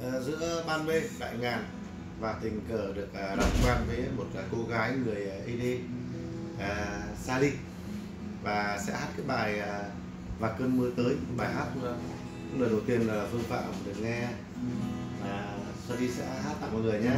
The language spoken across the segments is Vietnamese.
giữa ban mê đại ngàn và tình cờ được làm quen với một cô gái người ED, Sally, và sẽ hát cái bài Và Cơn Mưa Tới. Bài hát lời đầu tiên là Phương Phạm được nghe, Sally sẽ hát tặng mọi người nhé.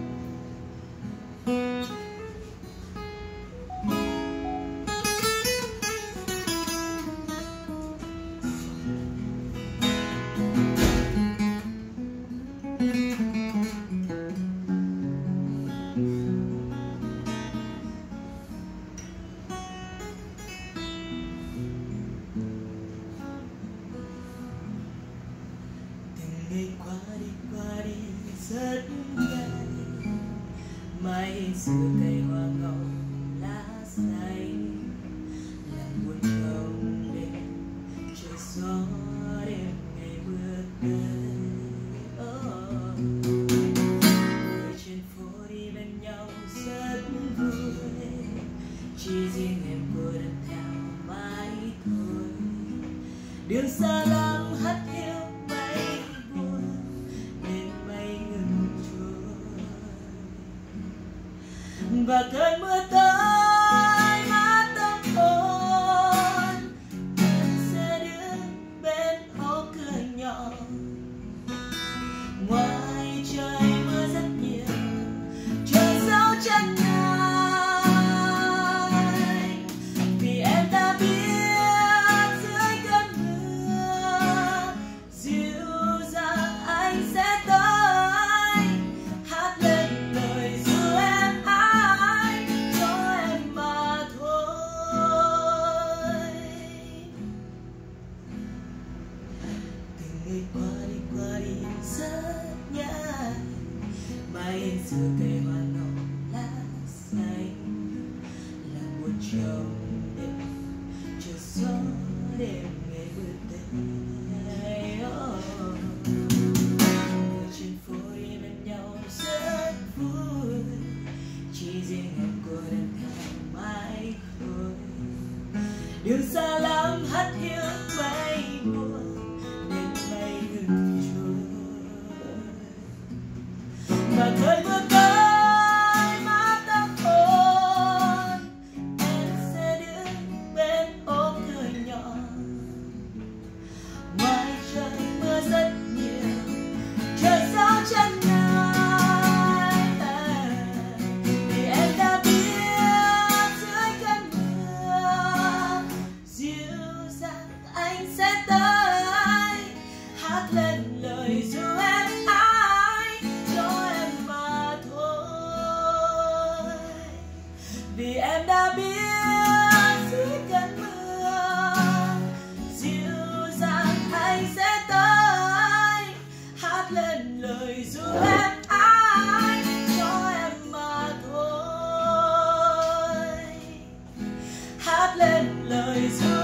Ngày qua đi rất nhanh, mai xưa cây hoa ngọc lá xanh làm buồn trong đêm trời gió đêm ngày mưa tới. Người trên phố đi bên nhau rất vui, chỉ riêng em cô đơn theo mãi thôi. Đường xa lắm hắt hiu và cơn mưa tới mát tâm hồn, em sẽ đứng bên ô cửa nhỏ. Ngoài trời mưa rất nhiều, trời dấu chân anh, vì em đã biết dưới cơn mưa dịu dàng anh sẽ tới hát lên lời ru em. Ngày qua đi rất nhanh, mai xưa cây hoa ngọc lá xanh là một trong đêm trời gió đêm ngày mưa tới. Người trên phố đi bên nhau rất vui, chỉ riêng em cô đơn theo mãi thôi. Đường xa lắm hắt hiu mây buồn, và cơn mưa tới mát tâm hồn, em sẽ đứng bên ô cửa nhỏ. Ngoài trời mưa rất nhiều, trời gió chân anh, vì em đã biết dưới cơn mưa dịu dàng anh sẽ tới hát lên lời ru em. Vì em đã biết dưới cơn mưa dịu dàng anh sẽ tới hát lên lời ru em anh cho em mà thôi, hát lên lời ru